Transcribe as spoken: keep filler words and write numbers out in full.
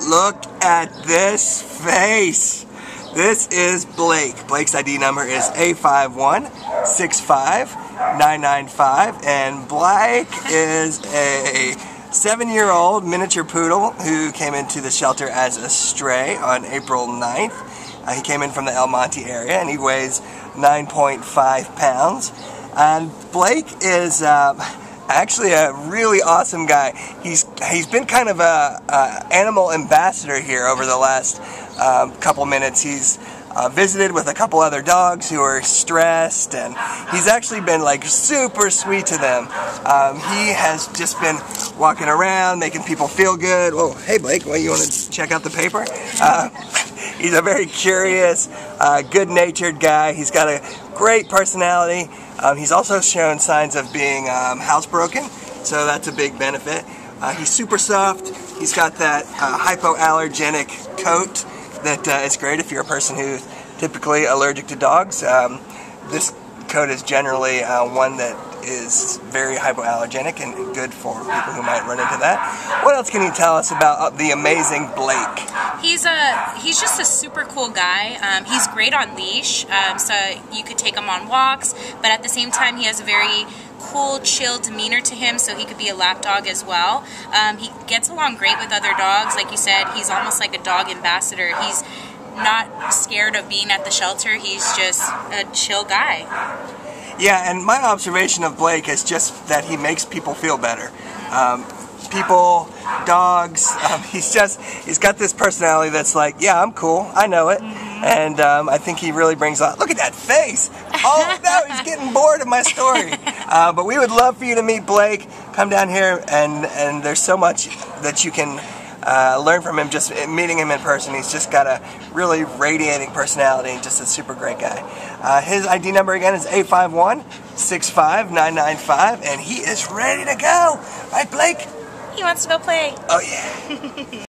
Look at this face. This is Blake. Blake's I D number is A five one six five nine nine five, and Blake is a seven-year-old miniature poodle who came into the shelter as a stray on April ninth. Uh, he came in from the El Monte area, and he weighs nine point five pounds. And Blake is uh, actually a really awesome guy. He's he's been kind of a, a animal ambassador here over the last um, couple minutes. He's uh, visited with a couple other dogs who are stressed, and he's actually been like super sweet to them. Um, he has just been walking around, making people feel good. Whoa, hey Blake, well, you want to check out the paper? Uh, he's a very curious, uh, good-natured guy. He's got a great personality. Um, he's also shown signs of being um, housebroken, so that's a big benefit. Uh, he's super soft. He's got that uh, hypoallergenic coat that uh, is great if you're a person who's typically allergic to dogs. Um, this coat is generally uh, one that is very hypoallergenic and good for people who might run into that. What else can you tell us about uh, the amazing Blake? He's a he's just a super cool guy. Um, he's great on leash, um, so you could take him on walks, but at the same time he has a very cool, chill demeanor to him, so he could be a lap dog as well. Um, he gets along great with other dogs. Like you said, he's almost like a dog ambassador. He's not scared of being at the shelter. He's just a chill guy. Yeah, and my observation of Blake is just that he makes people feel better. Um, people, dogs, um, he's just, he's got this personality that's like, yeah, I'm cool, I know it. Mm-hmm. And um, I think he really brings out, look at that face! Oh, no, he's getting bored of my story. Uh, but we would love for you to meet Blake. Come down here, and, and there's so much that you can Uh, learn from him just meeting him in person. He's just got a really radiating personality and just a super great guy. Uh, his I D number again is A five one six five nine nine five, and he is ready to go. Right, Blake? He wants to go play. Oh, yeah.